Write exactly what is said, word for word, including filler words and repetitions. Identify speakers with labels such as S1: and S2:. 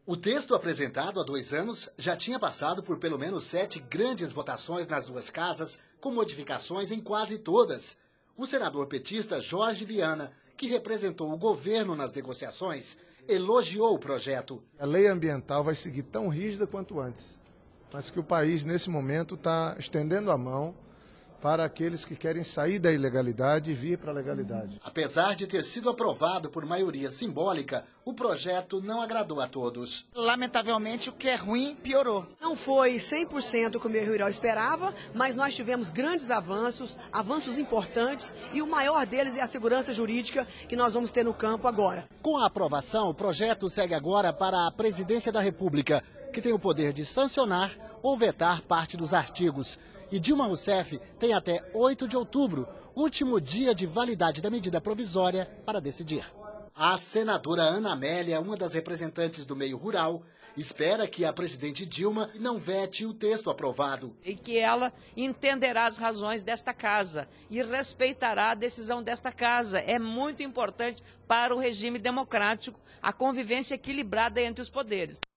S1: O texto apresentado há dois anos já tinha passado por pelo menos sete grandes votações nas duas casas, com modificações em quase todas. O senador petista Jorge Viana, que representou o governo nas negociações, elogiou o projeto.
S2: A lei ambiental vai seguir tão rígida quanto antes, mas que o país, nesse momento, está estendendo a mão para aqueles que querem sair da ilegalidade e vir para a legalidade.
S1: Apesar de ter sido aprovado por maioria simbólica, o projeto não agradou a todos.
S3: Lamentavelmente, o que é ruim piorou.
S4: Não foi cem por cento o que o meio rural esperava, mas nós tivemos grandes avanços, avanços importantes, e o maior deles é a segurança jurídica que nós vamos ter no campo agora.
S1: Com a aprovação, o projeto segue agora para a Presidência da República, que tem o poder de sancionar ou vetar parte dos artigos. E Dilma Rousseff tem até oito de outubro, último dia de validade da medida provisória, para decidir. A senadora Ana Amélia, uma das representantes do meio rural, espera que a presidente Dilma não vete o texto aprovado.
S5: E que ela entenderá as razões desta casa e respeitará a decisão desta casa. É muito importante para o regime democrático a convivência equilibrada entre os poderes.